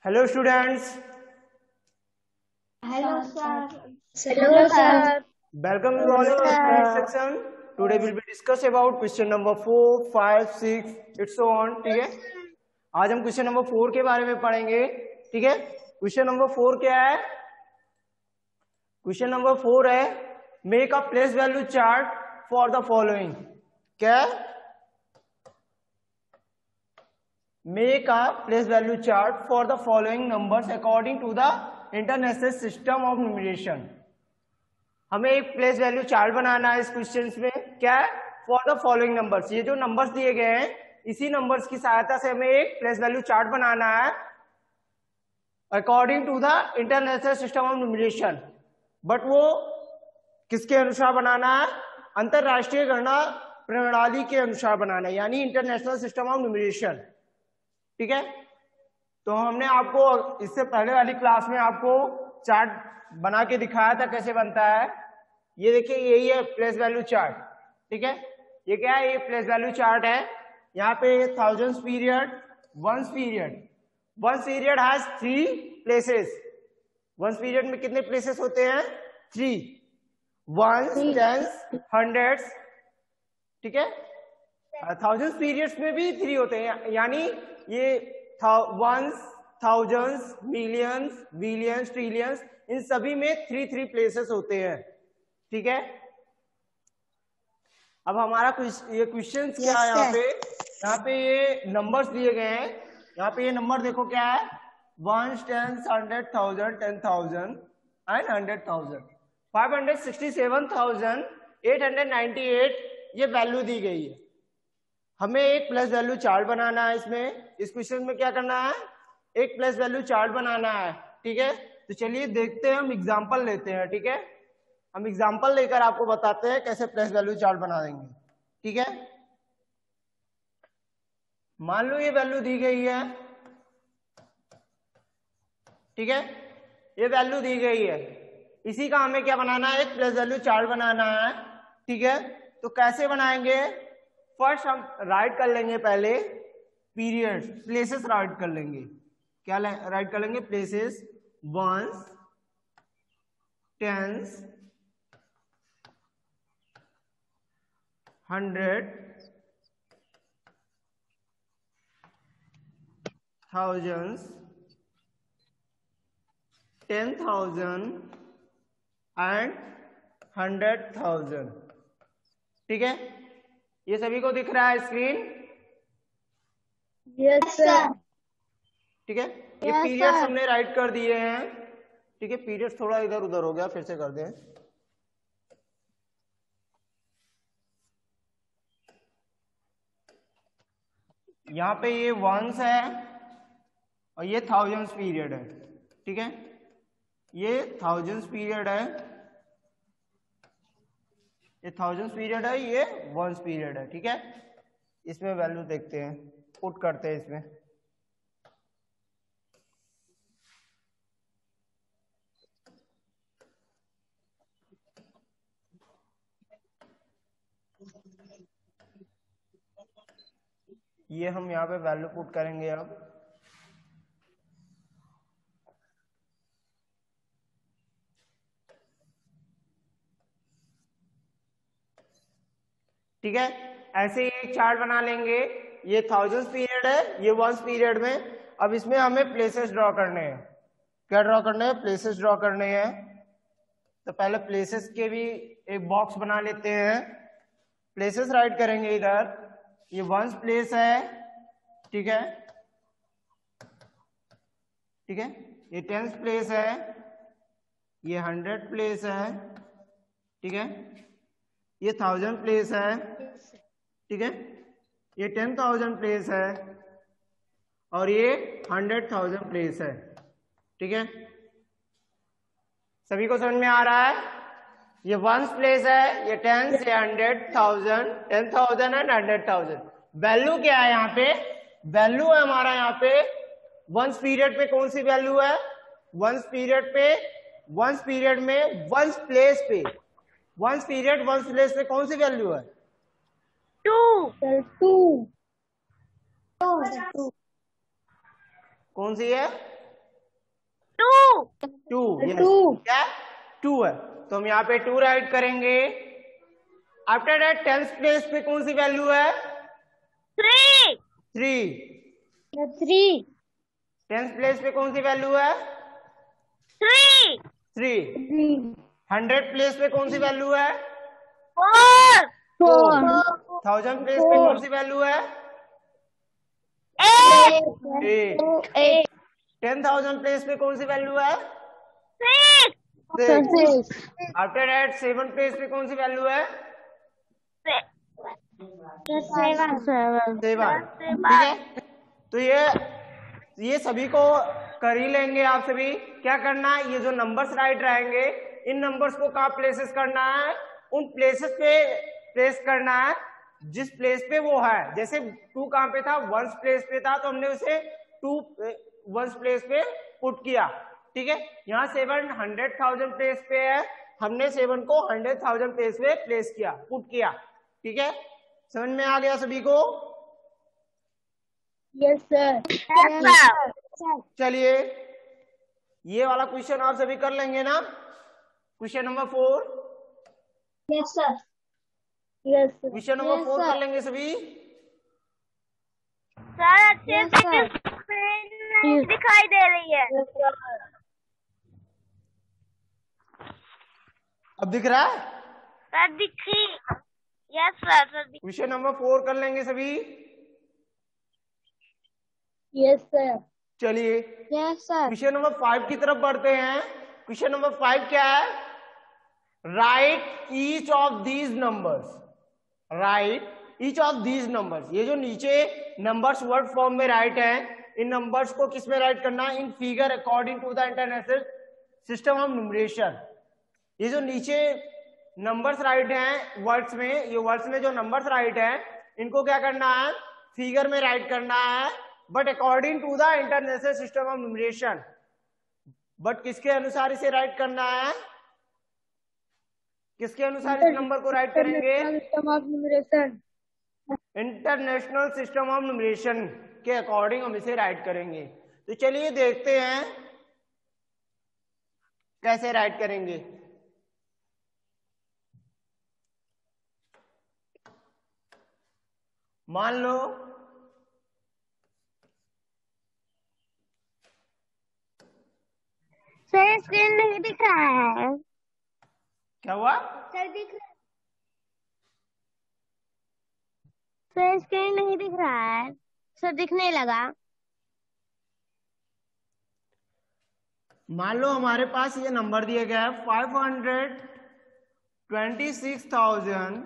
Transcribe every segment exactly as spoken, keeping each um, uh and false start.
Hello students, Hello, sir. Hello, sir. welcome you all in this next section. Today we'll be discuss about question number four, five, six, it's so on. ठीक है, आज हम question number four के बारे में पढ़ेंगे. ठीक है, क्वेश्चन नंबर फोर क्या है? क्वेश्चन नंबर फोर है make a place value chart for the following. क्या? Make a place value chart for the following numbers according to the International System of Numeration. हमें एक प्लेस वैल्यू चार्ट बनाना है इस question में. क्या है? For the following numbers. ये जो नंबर्स दिए गए हैं इसी नंबर्स की सहायता से हमें एक प्लेस वैल्यू चार्ट बनाना है according to the international system of numeration. But वो किसके अनुसार बनाना है? अंतरराष्ट्रीय गणना प्रणाली के अनुसार बनाना है, यानी इंटरनेशनल सिस्टम ऑफ न्यूमरेशन. ठीक है, तो हमने आपको इससे पहले वाली क्लास में आपको चार्ट बना के दिखाया था कैसे बनता है. ये देखिए, यही है प्लेस वैल्यू चार्ट. ठीक है, ये क्या है? ये प्लेस वैल्यू चार्ट है. यहाँ पे thousands period, ones period. Ones period has three places. Ones period में कितने प्लेसेस होते हैं? थ्री. Ones, tens, hundreds. ठीक है, थाउजेंड्स पीरियड्स में भी थ्री होते हैं, यानी ये ones, thousands, millions, billions, trillions, इन सभी में थ्री थ्री प्लेसेस होते हैं. ठीक है, अब हमारा ये क्वेश्चन क्या है? यहाँ पे यहाँ पे ये नंबर्स दिए गए हैं. यहाँ पे ये नंबर देखो क्या है? One, ten, hundred, thousand, ten thousand and hundred thousand. Five hundred sixty seven thousand eight hundred ninety eight ये वैल्यू दी गई है. हमें एक प्लेस वैल्यू चार्ट बनाना है. इसमें इस क्वेश्चन में क्या करना है? एक प्लेस वैल्यू चार्ट बनाना है. ठीक है, तो चलिए देखते हैं, हम एग्जांपल लेते हैं. ठीक है, हम एग्जांपल लेकर आपको बताते हैं कैसे प्लेस वैल्यू चार्ट बना देंगे. ठीक है, मान लो ये वैल्यू दी गई है. ठीक है, ये वैल्यू दी गई है. इसी का हमें क्या बनाना है? एक प्लेस वैल्यू चार्ट बनाना है. ठीक है, तो कैसे बनाएंगे? फर्स्ट हम राइट कर लेंगे पहले पीरियड, प्लेसेस राइट कर लेंगे. क्या राइट कर लेंगे? Places. Ones, tens, hundred, thousands, ten thousand and hundred thousand. ठीक है, ये सभी को दिख रहा है स्क्रीन? Yes sir. ठीक है, ये पीरियड्स हमने राइट कर दिए हैं. ठीक है, पीरियड्स थोड़ा इधर उधर हो गया, फिर से कर दें. यहाँ पे ये वंस है और ये थाउजेंड्स पीरियड है. ठीक है, ये थाउजेंड्स पीरियड है, ये थाउजेंड्स पीरियड है, ये वंस पीरियड है. ठीक है, इसमें वैल्यू देखते हैं, पुट करते हैं इसमें. ये हम यहाँ पे वैल्यू पुट करेंगे अब. ठीक है, ऐसे ही एक चार्ट बना लेंगे. ये थाउजेंड्स पीरियड है, ये वंस पीरियड में. अब इसमें हमें प्लेसेस ड्रॉ करने हैं. क्या ड्रॉ करने हैं? प्लेसेस ड्रॉ करने हैं. तो पहले प्लेसेस के भी एक बॉक्स बना लेते हैं. प्लेसेस राइट करेंगे इधर. ये वंस प्लेस है. ठीक है, ठीक है, ये टेंस प्लेस है, ये हंड्रेड प्लेस है. ठीक है, ये थाउजेंड प्लेस है. ठीक है, ये टेन थाउजेंड प्लेस है और ये हंड्रेड थाउजेंड प्लेस है. ठीक है, सभी को समझ में आ रहा है? ये वंस प्लेस है, ये टेंस, ये hundred thousand, ten thousand and hundred thousand. Value क्या है यहाँ पे? वैल्यू है हमारा यहाँ पे वंस पीरियड पे. कौन सी वैल्यू है? वंस पीरियड पे, वंस पीरियड में वंस प्लेस पे, वंस पीरियड वंस प्लेस पे कौन सी वैल्यू है? टू. टू. कौन सी है? Two, yes, Two. क्या टू है, तो हम यहाँ पे टू राइट करेंगे। आफ्टर दैट टेंथ प्लेस पे कौन सी वैल्यू है? Three. Three. Three. Tenth place पे कौन सी वैल्यू है? Three. Three. Three. Hundred place पे कौन सी वैल्यू है? Four. फोर। थाउजेंड प्लेस पे कौन सी वैल्यू है? Eight. Eight. Eight. Ten thousand place पे कौन सी वैल्यू है? Six. Six. After that seven place पे कौन सी वैल्यू है? Seven. Seven. सेवन। ठीक है, तो ये ये सभी को कर ही लेंगे आप सभी। क्या करना है, ये जो नंबर्स राइट रहेंगे इन नंबर्स को कहाँ प्लेसेस करना है? उन प्लेसेस पे प्लेस करना है जिस प्लेस पे वो है। जैसे टू कहाँ पे था? वंस प्लेस पे था, तो हमने उसे टू वंस प्लेस पे पुट किया। ठीक है, यहाँ सेवन हंड्रेड थाउजेंड प्लेस पे है, हमने सेवन को हंड्रेड थाउजेंड प्लेस पे प्लेस किया, पुट किया। ठीक है, समझ में आ गया सभी को? Yes, sir. Yes, sir. चलिए ये वाला क्वेश्चन आप सभी कर लेंगे ना, question number four. Yes, sir. Yes, sir. Question number four कर लेंगे सभी। सर अच्छे से स्क्रीन नहीं दिखाई दे रही है। अब दिख रहा है? सर दिखी। यस सर, सर दिखी। क्वेश्चन नंबर फोर कर लेंगे सभी। Yes sir. चलिए yes sir. Question number five की तरफ बढ़ते हैं। क्वेश्चन नंबर फाइव क्या है? Write each of these numbers. Write each of these numbers, ये जो नीचे नंबर्स वर्ड फॉर्म में राइट है, इन नंबर्स को किस में राइट करना है? In figure according to the international system of numeration. ये जो नीचे नंबर्स राइट हैं वर्ड्स में, ये वर्ड्स में जो नंबर्स राइट हैं इनको क्या करना है? फिगर में राइट करना है, but according to the international system of numeration. But किसके अनुसार इसे राइट करना है? किसके अनुसार इस नंबर को राइट करेंगे? System of numeration. International system of numeration के अकॉर्डिंग हम इसे राइट करेंगे। तो चलिए देखते हैं कैसे राइट करेंगे। मान लो सर स्क्रीन नहीं दिख रहा है। क्या हुआ? सर दिख रहा है। सर स्क्रीन नहीं दिख रहा है। सर दिखने लगा। मान लो हमारे पास ये नंबर दिया गया है five hundred twenty six thousand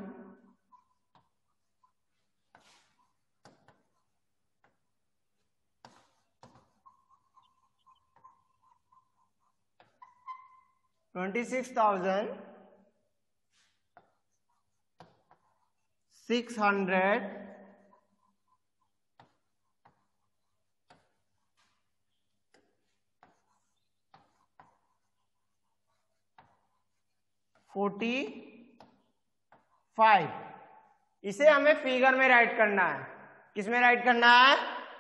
twenty six thousand six hundred forty five. इसे हमें फिगर में राइट करना है। किस में राइट करना है?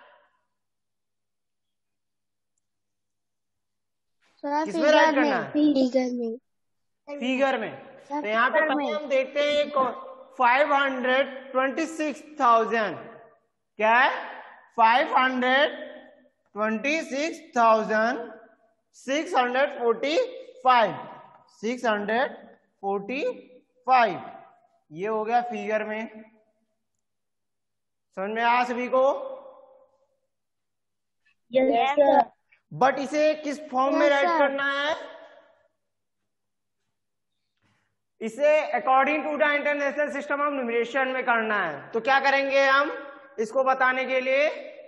किस में राइट करना है? फिगर में। फिगर में। तो यहाँ पे पहले हम देखते हैं ये five hundred twenty six thousand क्या है? Five hundred twenty six thousand six hundred forty five six hundred forty five. ये हो गया फिगर में। समझ में आया सभी को? Yes sir. बट इसे किस फॉर्म में राइट करना है? इसे according to the international system of numeration में करना है। तो क्या करेंगे हम इसको बताने के लिए?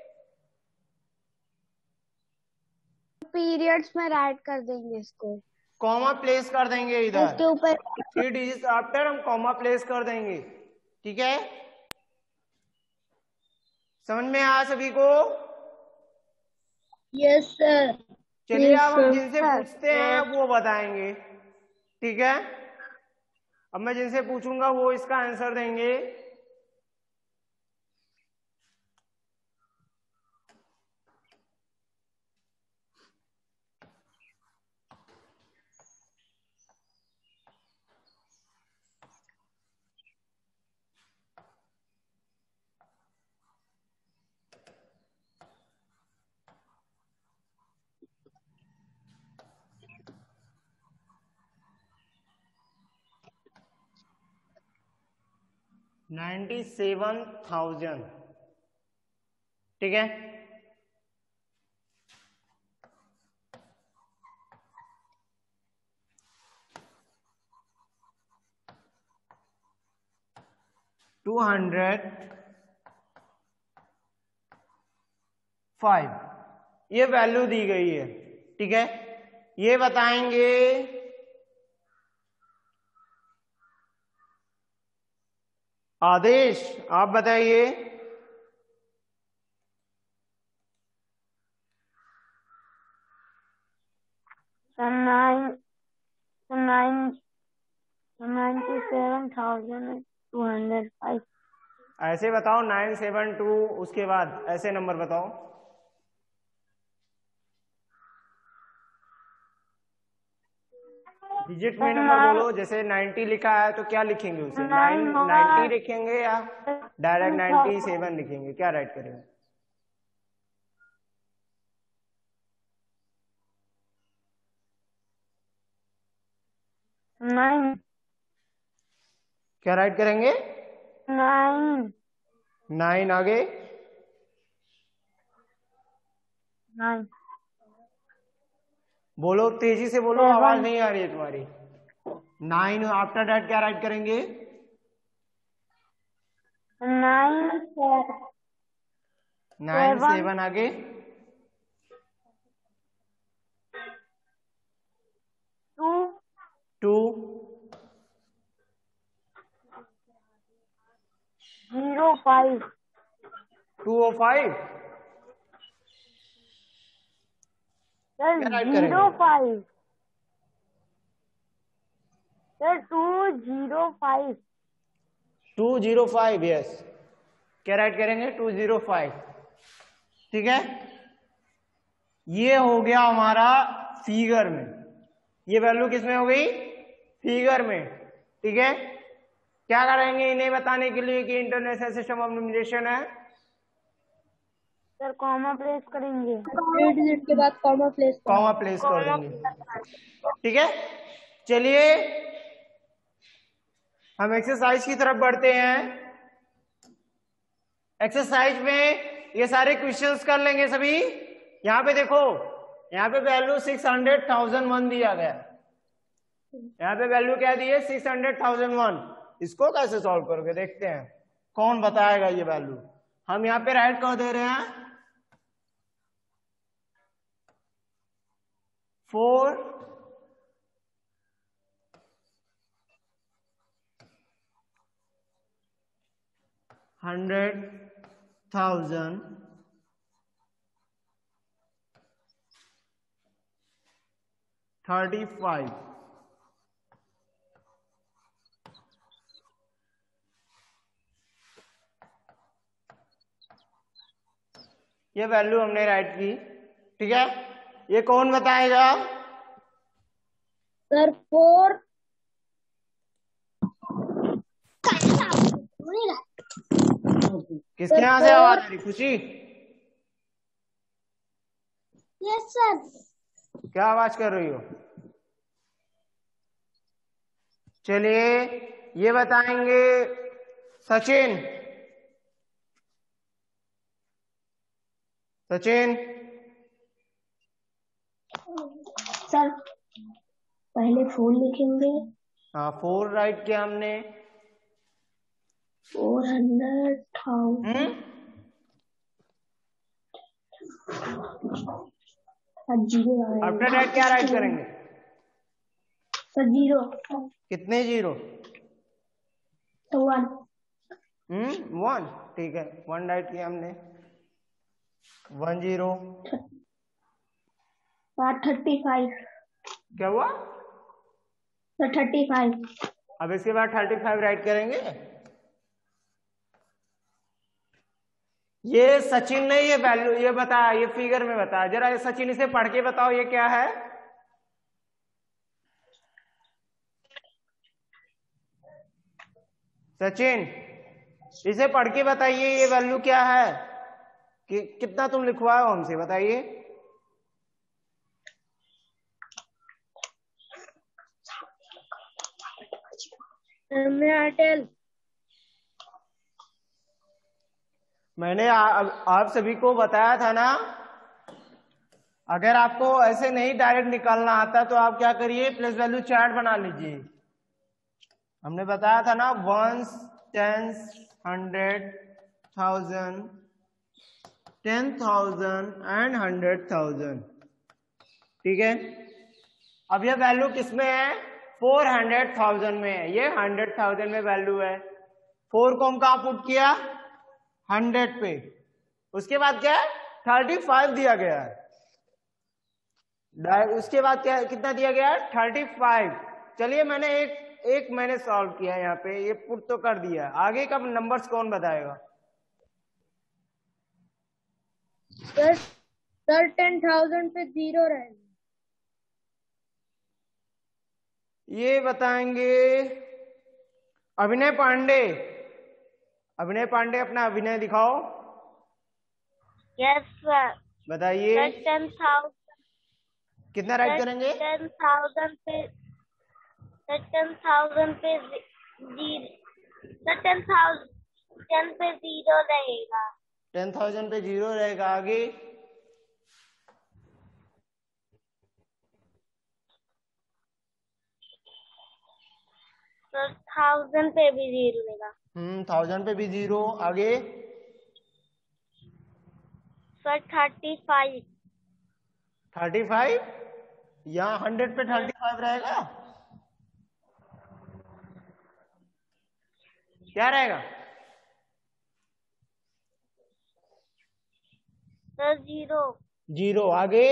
पीरियड्स में राइट कर देंगे इसको। कॉमा प्लेस कर देंगे इधर इसके ऊपर थ्री डिजिट आफ्टर हम कॉमा प्लेस कर देंगे। ठीक है, समझ में आया सभी को? Yes sir. चलिए अब हम जिनसे पूछते हैं वो बताएंगे। ठीक है, अब मैं जिनसे पूछूंगा वो इसका आंसर देंगे। नाइन्टी सेवन थाउजेंड, ठीक है। टू हंड्रेड फाइव, ये वैल्यू दी गई है, ठीक है। ये बताएंगे आदेश, आप बताइए। Nine nine ninety seven thousand two hundred five. ऐसे बताओ, नाइन सेवन टू, उसके बाद ऐसे नंबर बताओ। डिजिट में नंबर बोलो। जैसे नाइन्टी लिखा है तो क्या लिखेंगे उसे? नाइन नाइन्टी लिखेंगे या डायरेक्ट नाइन्टी सेवन लिखेंगे? क्या राइट करेंगे? नाइन। क्या राइट करेंगे? नाइन। नाइन। आगे? नाइन। बोलो, तेजी से बोलो, आवाज नहीं आ रही है तुम्हारी। नाइन, आफ्टर दैट क्या राइट करेंगे? Nine nine seven. आगे? Two two zero five. Two O five. क्या राइट करेंगे? Zero five sir, two zero five. Two zero five, yes. क्या राइट करेंगे? टू जीरो फाइव, ठीक है। ये हो गया हमारा फिगर में। ये वैल्यू किस में हो गई? फिगर में, ठीक है। क्या करेंगे इन्हें बताने के लिए कि इंटरनेशनल सिस्टम ऑफ न्यूमरेशन है? सर कॉमा प्लेस करेंगे, थ्री डिजिट के बाद कॉमा प्लेस कॉमा प्लेस कर देंगे, ठीक है। चलिए हम एक्सरसाइज की तरफ बढ़ते हैं। एक्सरसाइज में ये सारे क्वेश्चंस कर लेंगे सभी। यहाँ पे देखो, यहाँ पे value six hundred thousand one दिया गया। यहाँ पे वैल्यू क्या दी है? Six hundred thousand one. इसको कैसे सॉल्व करोगे? देखते हैं कौन बताएगा ये वैल्यू। हम यहाँ पे राइट कर दे रहे हैं four hundred thousand thirty five. ये वैल्यू हमने राइट की, ठीक है। ये कौन बताएगा? Sir four. किसके यहाँ से आवाज आ रही? खुशी? Yes sir. क्या आवाज कर रही हो? चलिए ये बताएंगे सचिन। सचिन सर पहले फोर लिखेंगे। हाँ, फोर राइट किया हमने। Four hundred thousand zero. After that क्या राइट करेंगे? Sir zero. कितने जीरो? तो वन। हम्म वन, ठीक है। वन राइट किया हमने। One zero. Thirty five. क्या हुआ? Sir thirty five. अब इसके बाद थर्टी फाइव राइट करेंगे। ये सचिन ने ये वैल्यू ये बताया, ये फिगर में बताया। जरा ये सचिन इसे पढ़ के बताओ, ये क्या है? सचिन इसे पढ़ के बताइए, ये वैल्यू क्या है? कि कितना तुम लिखवाओ हमसे, बताइए। एयरटेल। मैंने आ, आप सभी को बताया था ना, अगर आपको ऐसे नहीं डायरेक्ट निकालना आता तो आप क्या करिए, प्लेस वैल्यू चार्ट बना लीजिए। हमने बताया था ना, ones, tens, hundred, thousand, ten thousand and hundred thousand. ठीक है, अब ये वैल्यू किसमें है, फोर हंड्रेड थाउजेंड में है, ये हंड्रेड थाउजेंड में वैल्यू है। फोर को हम कहा पुट किया, हंड्रेड पे, उसके बाद क्या है, थर्टी फाइव दिया गया है, उसके बाद क्या, कितना दिया गया है, थर्टी फाइव। चलिए मैंने एक एक मैंने सॉल्व किया यहाँ पे, ये पुट तो कर दिया, आगे का नंबर्स कौन बताएगा। सर सर टेन थाउजेंड पे जीरो रहेगा, ये बताएंगे अभिनय पांडे। अभिनय पांडे अपना अभिनय दिखाओ। Yes sir. बताइए टेन थाउजेंड कितना राइट करेंगे, टेन थाउजेंड पे टेन थाउजेंड पे जीरो, टेन थाउजेंड पे जीरो रहेगा, टेन थाउजेंड पे जीरो रहेगा। आगे सर थाउजेंड पे भी जीरो रहेगा, हम्म थाउजेंड पे भी जीरो। आगे sir thirty five, thirty five, यहाँ हंड्रेड पे थर्टी फाइव रहेगा, क्या रहेगा, सर जीरो। जीरो। आगे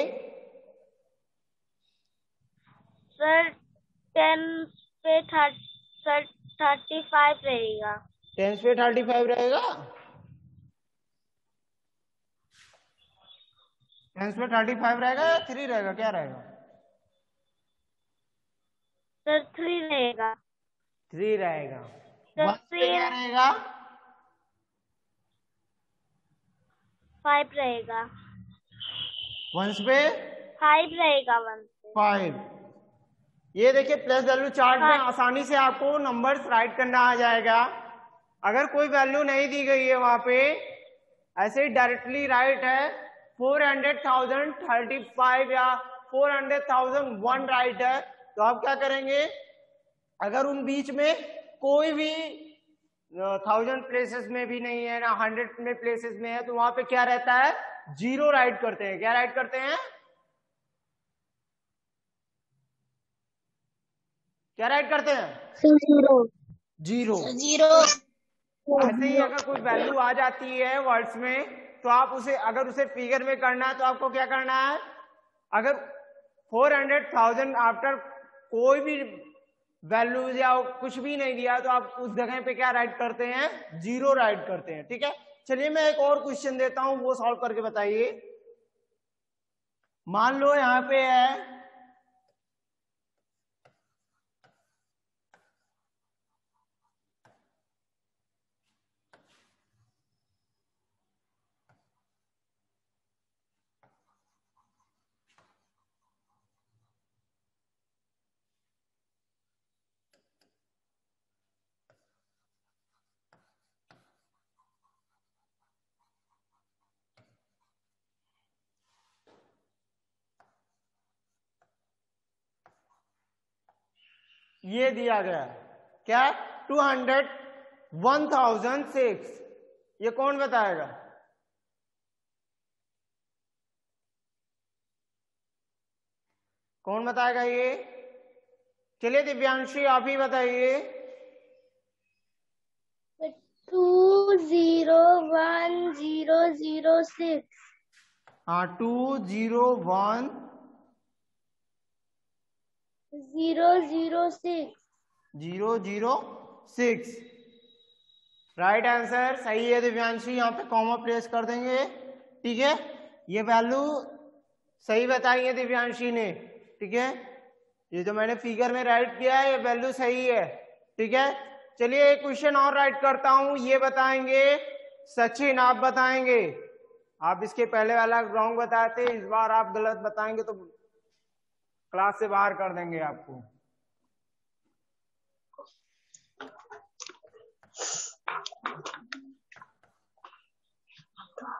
सर टेन पे थर्टी सर थर्टी फाइव रहेगा, टेन पे थर्टी फाइव रहेगा, टेन पे थर्टी फाइव रहेगा या थ्री रहेगा, क्या रहेगा, सर थ्री रहेगा, थ्री रहेगा। सर वन पे थ्री क्या रहेगा, फाइव रहेगा, वन पे फाइव रहेगा, वन पे फाइव। ये देखिए प्लस वैल्यू चार्ट में आसानी से आपको नंबर्स राइट करना आ जाएगा। अगर कोई वैल्यू नहीं दी गई है वहां पे, ऐसे ही डायरेक्टली राइट है, four hundred thousand thirty five या four hundred thousand one write है, तो आप क्या करेंगे, अगर उन बीच में कोई भी थाउजेंड प्लेसेस में भी नहीं है ना हंड्रेड में प्लेसेस में है, तो वहां पे क्या रहता है, जीरो राइट करते हैं। क्या राइट करते हैं, क्या राइट करते हैं, जीरो जीरो। जीरो। ऐसे ही अगर कोई वैल्यू आ जाती है वर्ड्स में, तो आप उसे, अगर उसे फिगर में करना है तो आपको क्या करना है, अगर फोर हंड्रेड थाउजेंड आफ्टर कोई भी वैल्यूज या कुछ भी नहीं दिया, तो आप उस जगह पे क्या राइट करते हैं, जीरो राइट करते हैं। ठीक है, चलिए मैं एक और क्वेश्चन देता हूं, वो सॉल्व करके बताइए। मान लो यहां पे है ये दिया गया है, क्या, two hundred one thousand six, ये कौन बताएगा, कौन बताएगा ये, चलिए दिव्यांशी आप ही बताइए। Two zero one zero zero six. हाँ, two zero one zero zero six, zero zero six, right answer सही है दिव्यांशी, यहाँ पे कॉमा प्लेस कर देंगे। ठीक है, ये वैल्यू सही बताई है दिव्यांशी ने। ठीक है, ये जो मैंने फिगर में राइट किया है, ये वैल्यू सही है। ठीक है, चलिए एक क्वेश्चन और राइट करता हूं, ये बताएंगे सचिन, आप बताएंगे। आप इसके पहले वाला रॉन्ग बताते, इस बार आप गलत बताएंगे तो क्लास से बाहर कर देंगे आपको।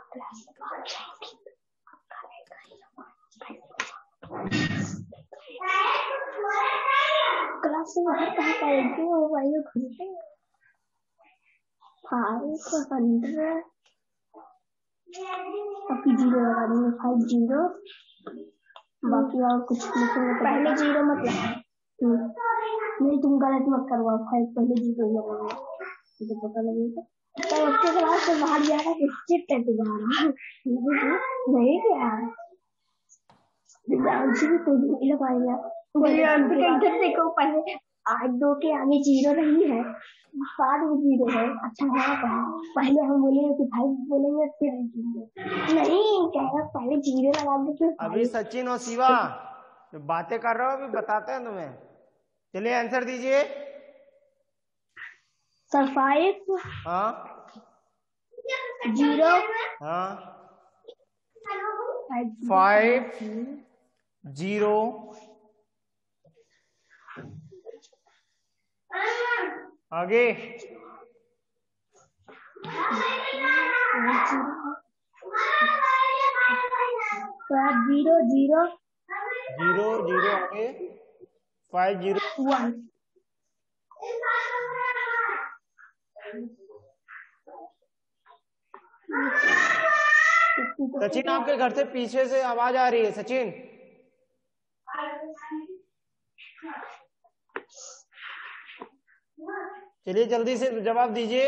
क्लास से बाहर कहाँ करेंगे वो भाई घूमते फाइव हंड्रेड अभी जीरो लगा देंगे फाइव जीरो बाकी और कुछ लिखेंगे पहले जीरो मत लगाओ नहीं तुम गलत मत करवाओ फाइव पहले जीरो लगाओ मुझे पता लगेगा तो उसके क्लास से बाहर जाना कि चिट है तुम्हारा नहीं क्या डांस भी तो नहीं लगाएगा मुझे अंदर देखो पहले आठ दो के आगे जीरो नहीं है सात में जीरो है अच्छा हाँ पहले हम बोलेंगे कि भाई बोलेंगे फिर जीरो नहीं कहेगा पहले जीरो लगा दो फिर अभी सचिन और शिवा जो बातें कर रहे हो अभी बताते हैं तुम्हें। चलिए आंसर दीजिए। सर फाइव हाँ जीरो हाँ फाइव जीरो आगे जीरो जीरो जीरो जीरो आगे फाइव जीरो वन सचिन आपके घर से पीछे से आवाज आ रही है सचिन। चलिए जल्दी से जवाब दीजिए।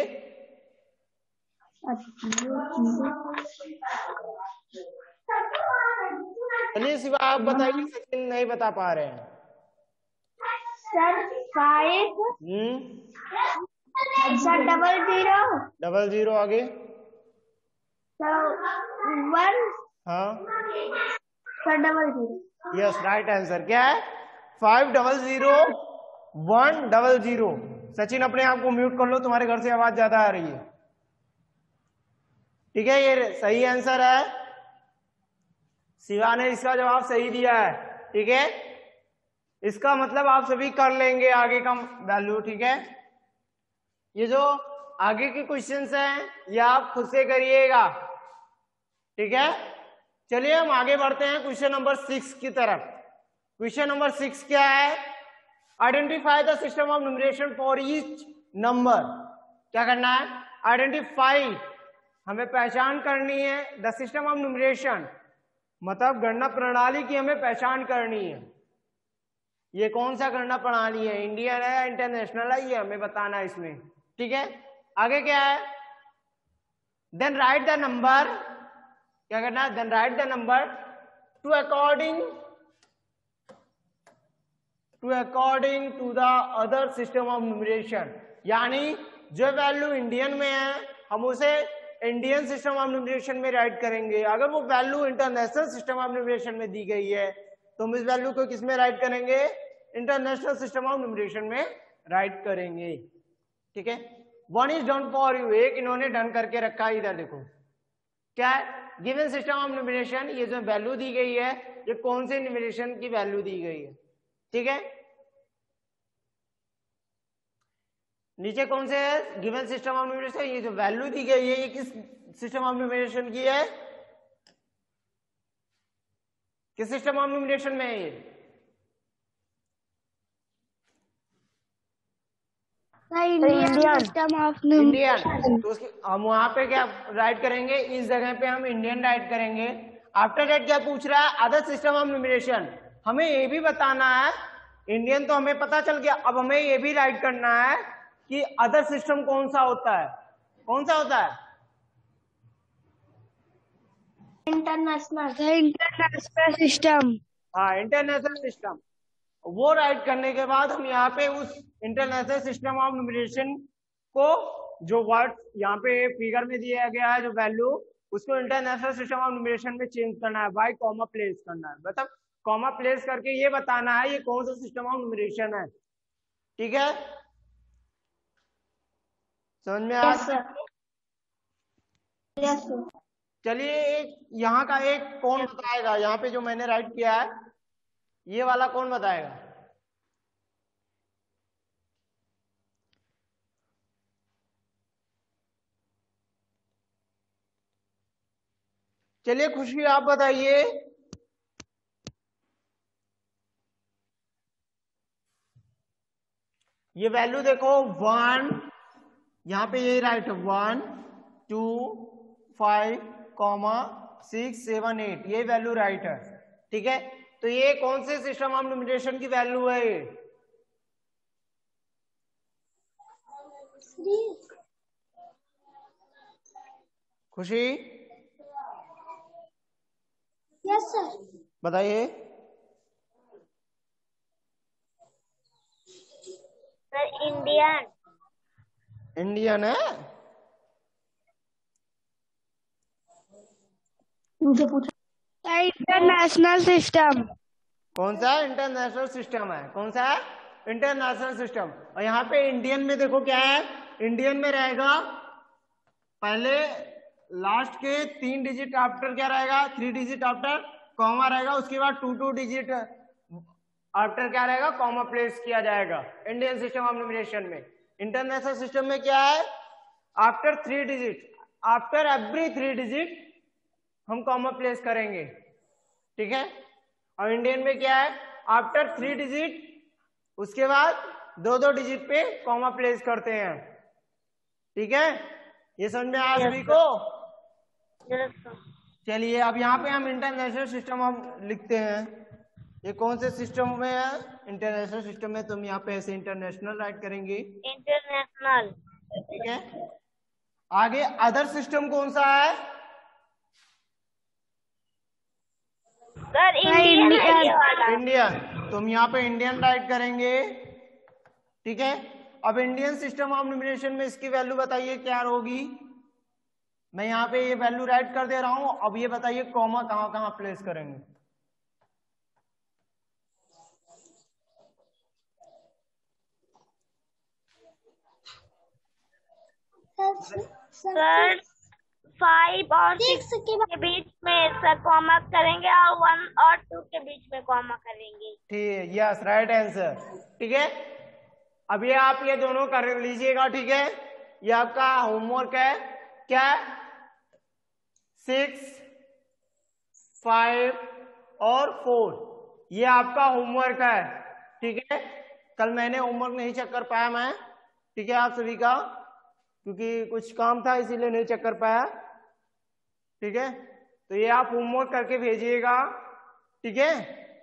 चलिए शिवा आप बताइए सचिन नहीं बता पा रहे हैं। Sir five hmm sir double zero double zero आगे सर वन हाँ sir double zero yes right answer क्या है five double zero one double zero. Sachin अपने आप को म्यूट कर लो तुम्हारे घर से आवाज ज्यादा आ रही है। ठीक है ये सही आंसर है। शिवा ने इसका जवाब सही दिया है। ठीक है इसका मतलब आप सभी कर लेंगे आगे का वैल्यू। ठीक है ये जो आगे के क्वेश्चंस हैं ये आप खुद से करिएगा। ठीक है चलिए हम आगे बढ़ते हैं क्वेश्चन नंबर सिक्स की तरफ। क्वेश्चन नंबर सिक्स क्या है identify the system of numeration for each number. क्या करना है आइडेंटिफाई हमें पहचान करनी है द सिस्टम ऑफ न्यूमरेशन मतलब गणना प्रणाली की हमें पहचान करनी है। ये कौन सा गणना प्रणाली है इंडियन है या इंटरनेशनल है ये हमें बताना है इसमें। ठीक है आगे क्या है देन राइट द नंबर। क्या करना है then write the number to according to according to the other system of numeration यानी जो वैल्यू इंडियन में है हम उसे इंडियन सिस्टम ऑफ न्यूमरेशन में राइट करेंगे। अगर वो value international system of numeration में दी गई है तो हम इस वैल्यू को किस में राइट करेंगे इंटरनेशनल सिस्टम ऑफ न्यूमरेशन में राइट करेंगे। ठीक है one is done for you एक इन्होंने डन करके रखा है इधर देखो क्या है गिवन सिस्टम ऑफ न्यूमरेशन ये जो वैल्यू दी गई है ये कौन से न्यूमरेशन की वैल्यू दी गई है। ठीक है नीचे कौन से है गिवन सिस्टम ऑफ न्यूमरेशन ये जो वैल्यू दी गई है ये किस सिस्टम ऑफ न्यूमरेशन की है किस सिस्टम ऑफ न्यूमरेशन में है ये इंडियन सिस्टम ऑफ इंडियन। तो उसकी हम वहां पे क्या राइट करेंगे इस जगह पे हम इंडियन राइट करेंगे। आफ्टर दैट क्या पूछ रहा है अदर सिस्टम ऑफ न्यूमरेशन हमें ये भी बताना है इंडियन तो हमें पता चल गया अब हमें ये भी राइट करना है कि अदर सिस्टम कौन सा होता है कौन सा होता है इंटरनेशनल इंटरनेशनल सिस्टम। हाँ इंटरनेशनल सिस्टम वो राइट करने के बाद हम यहाँ पे उस इंटरनेशनल सिस्टम ऑफ न्यूमरेशन को जो वर्ड यहाँ पे फिगर में दिया गया है जो वैल्यू उसको इंटरनेशनल सिस्टम ऑफ न्यूमरेशन में चेंज करना है बाय कॉमा प्लेस करना है मतलब कॉमा प्लेस करके ये बताना है ये कौन सा सिस्टम ऑफ न्यूमरेशन है। ठीक है समझ में आ चलिए एक यहाँ का एक कौन बताएगा यहाँ पे जो मैंने राइट किया है ये वाला कौन बताएगा चलिए खुशी आप बताइए। ये वैल्यू देखो वन, यहां पे यही राइट है, one two five comma six seven eight, ये वैल्यू राइट है। ठीक है, तो ये कौन से सिस्टम ऑफ न्यूमरेशन की वैल्यू है? ये खुशी यस सर। बताइए। Sir Indian. इंडियन है। मुझे पूछा इंटरनेशनल सिस्टम। कौन सा इंटरनेशनल सिस्टम है? कौन सा है? International system. और यहाँ पे इंडियन में देखो क्या है, इंडियन में रहेगा पहले लास्ट के तीन डिजिट आफ्टर क्या रहेगा, थ्री डिजिट आफ्टर कॉमा रहेगा, उसके बाद टू टू डिजिट आफ्टर क्या रहेगा, कॉमा प्लेस किया जाएगा इंडियन सिस्टम ऑफ न्यूमरेशन में। इंटरनेशनल सिस्टम में क्या है, after three digit, after every three digit हम कॉमा प्लेस करेंगे। ठीक है, और इंडियन में क्या है, आफ्टर थ्री डिजिट उसके बाद दो दो डिजिट पे कॉमा प्लेस करते हैं। ठीक है, ये समझ में आया सभी को? चलिए अब यहाँ पे हम इंटरनेशनल सिस्टम हम लिखते हैं। ये कौन से सिस्टम में है? इंटरनेशनल सिस्टम में तुम यहाँ पे ऐसे इंटरनेशनल राइट करेंगे। इंटरनेशनल। ठीक है, आगे अदर सिस्टम कौन सा है? Sir Indian. इंडियन, तुम यहाँ पे इंडियन राइट करेंगे। ठीक है, अब इंडियन सिस्टम ऑफ न्यूमरेशन में इसकी वैल्यू बताइए क्या होगी। मैं यहाँ पे ये वैल्यू राइट कर दे रहा हूं, अब ये बताइए कॉमा कहां कहां प्लेस करेंगे। सर फाइव और सिक्स के बीच में सर कॉमा करेंगे और वन और टू के बीच में कॉमा करेंगे। ठीक है, यस राइट आंसर। ठीक है, अब ये आप ये दोनों कर लीजिएगा। ठीक है, ये आपका होमवर्क है। क्या? सिक्स, फाइव और फोर, ये आपका होमवर्क है। ठीक है, कल मैंने होमवर्क नहीं चेक कर पाया मैं, ठीक है, आप सभी का, क्योंकि कुछ काम था इसीलिए नहीं चेक कर पाया। ठीक है, तो ये आप होमवर्क करके भेजिएगा। ठीक है,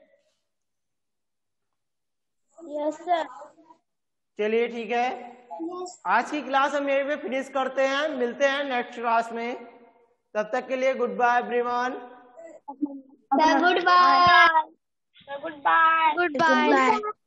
यस सर। चलिए ठीक है, आज की क्लास हम यहीं पे फिनिश करते हैं, मिलते हैं नेक्स्ट क्लास में। तब तक के लिए good bye everyone. Good bye. Good bye. Good bye.